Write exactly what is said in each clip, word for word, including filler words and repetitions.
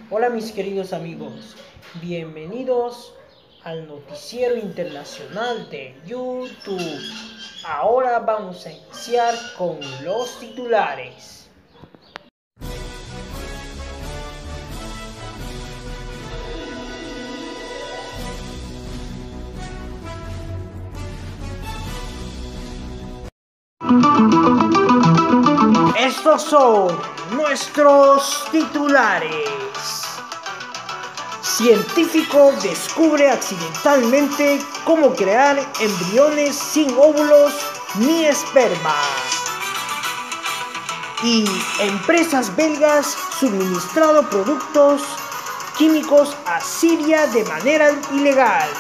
Hola mis queridos amigos, bienvenidos al noticiero internacional de YouTube. Ahora vamos a iniciar con los titulares. Estos son nuestros titulares. Científico descubre accidentalmente cómo crear embriones sin óvulos ni esperma. Y empresas belgas suministrado productos químicos a Siria de manera ilegal.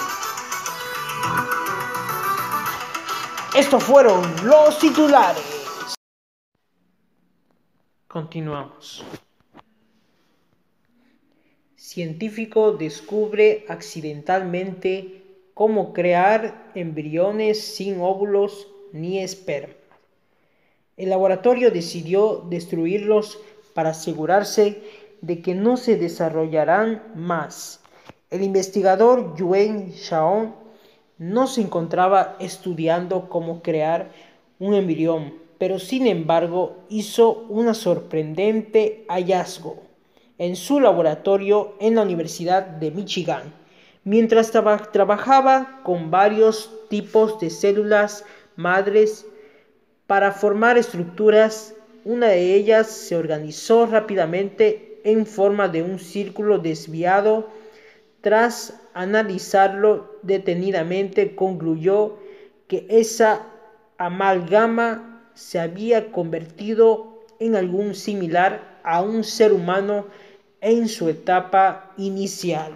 Estos fueron los titulares. Continuamos. Científico descubre accidentalmente cómo crear embriones sin óvulos ni esperma. El laboratorio decidió destruirlos para asegurarse de que no se desarrollaran más. El investigador Yuen Shaon no se encontraba estudiando cómo crear un embrión, pero sin embargo hizo un sorprendente hallazgo en su laboratorio en la Universidad de Michigan, mientras traba- trabajaba con varios tipos de células madres para formar estructuras. Una de ellas se organizó rápidamente en forma de un círculo desviado. Tras analizarlo detenidamente, concluyó que esa amalgama se había convertido en algo similar a un ser humano en su etapa inicial.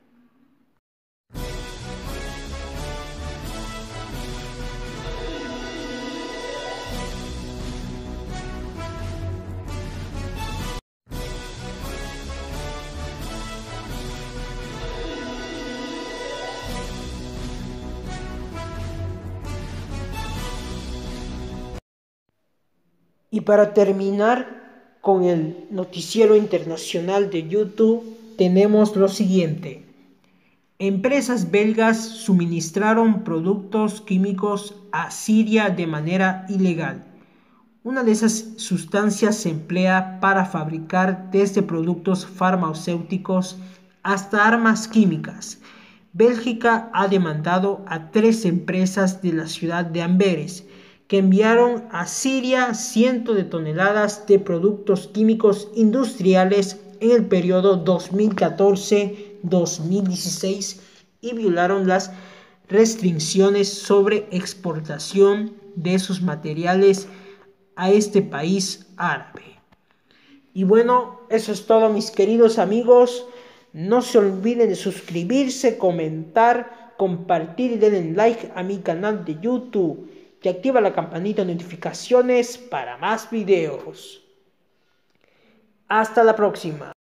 Y para terminar con el noticiero internacional de YouTube, tenemos lo siguiente. Empresas belgas suministraron productos químicos a Siria de manera ilegal. Una de esas sustancias se emplea para fabricar desde productos farmacéuticos hasta armas químicas. Bélgica ha demandado a tres empresas de la ciudad de Amberes que enviaron a Siria cientos de toneladas de productos químicos industriales en el periodo dos mil catorce a dos mil dieciséis y violaron las restricciones sobre exportación de esos materiales a este país árabe. Y bueno, eso es todo mis queridos amigos. No se olviden de suscribirse, comentar, compartir y denle like a mi canal de YouTube y activa la campanita de notificaciones para más videos. Hasta la próxima.